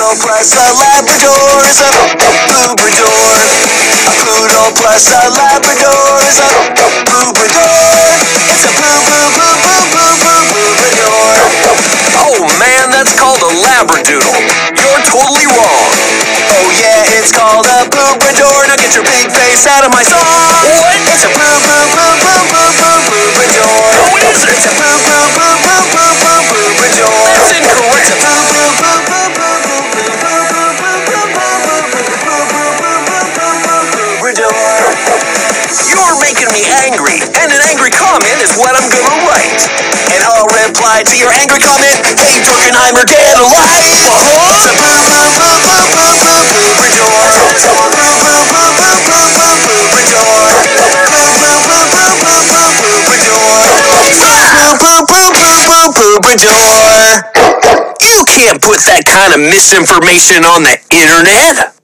poodle plus a Labrador is a Poobrador. A poodle plus a Labrador is a Poobrador. It's a Poobrador. Oh man, that's called a Labradoodle. You're totally wrong. Oh yeah, it's called a Poobrador. Now get your big face out of my song. What? It's a Poobrador. No, it isn't. It's a Poobrador. That's incorrect. You're making me angry, and an angry comment is what I'm gonna write. And I'll reply to your angry comment, hey Durkenheimer, get a life! It's a You can't put that kind of misinformation on the internet.